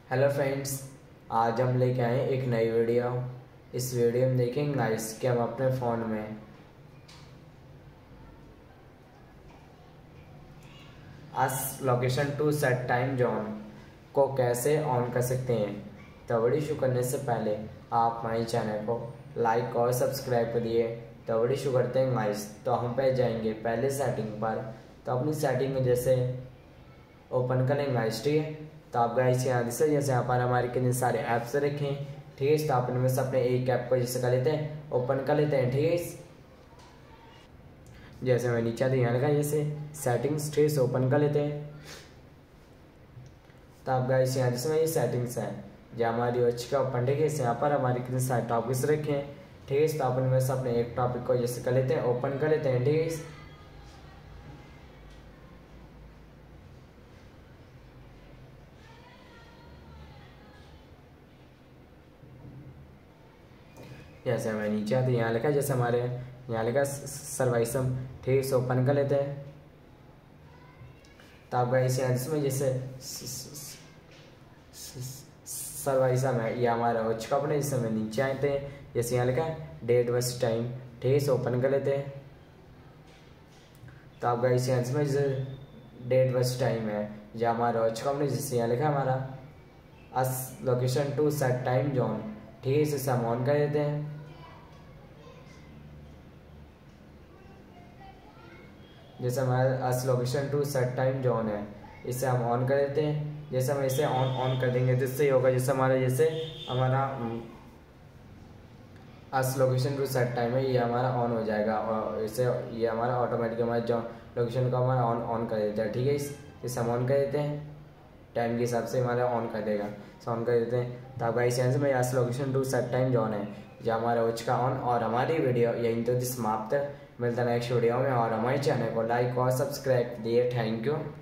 Hello friends, आज हम लेके आए एक नई वीडियो। इस वीडियो में देखेंगे गाइस कि हम अपने फ़ोन में आज location to set time zone को कैसे ऑन कर सकते हैं। तो वीडियो शुरू करने से पहले आप हमारे चैनल को लाइक और सब्सक्राइब करिए। तो वीडियो शुरू करते हैं गाइस। तो हम पे जाएंगे पहले सेटिंग पर। तो अपनी सेटिंग में जैसे ओपन करेंगे गाइस, ठीक है। तो आप गाइस यहाँ से जैसे यहाँ पर हमारे कितने सारे ऐप्स रखें, ठीक है। तो आप इनमें से अपने एक ऐप को जैसे कर लेते हैं, ओपन कर लेते हैं, ठीक है। जैसे मैं नीचे आते यहाँ लगा जैसे सेटिंग्स, ठीक है, ओपन कर लेते हैं। तो आप गाइस यहाँ जिसमें ये सेटिंग्स है जो हमारी अच्छी का ओपन, ठीक है। यहाँ पर हमारे कितने सारे टॉपिक्स रखे हैं, ठीक है। तो आप इनमें से अपने एक टॉपिक को जैसे कर लेते हैं, ओपन कर लेते हैं, ठीक है। जैसे हमें नीचे आते यहाँ लिखा जैसे हमारे यहाँ लिखा सर्वाइसम, ठीक है। ओपन कर लेते हैं। तो आप गाइस यहाँ जिसमें जैसे सर्वाइसम है ये हमारा हो चुका अपने, जिससे हमें नीचे आते हैं जैसे यहाँ लिखा डेट वर्स टाइम, ठीक है। ओपन कर लेते हैं। तो आप गाइस यहाँ जिसमें जैसे डेट वर्स टाइम है जो हमारा हो चुका अपने, जिससे यहाँ लिखा हमारा use location to set time zone, ठीक है। इसे हम ऑन कर देते हैं। जैसे हमारा use location to set time zone है, इसे हम ऑन कर देते हैं। जैसे हम इसे ऑन कर देंगे तो इससे ही होगा जैसे हमारा use location to set time है ये हमारा ऑन हो जाएगा, और इसे ये हमारा ऑटोमेटिक हमारा जो लोकेशन को हमारा ऑन कर देता है, ठीक है। इसे हम ऑन कर देते हैं, टाइम के हिसाब से हमारा ऑन कर देगा, तो ऑन कर देते हैं। तो आपका इस से मैं use location to set time zone है जो हमारा उच का ऑन। और हमारी वीडियो यहीं तो समाप्त, मिलता है नेक्स्ट वीडियो में। और हमारे चैनल को लाइक और सब्सक्राइब दिए। Thank you.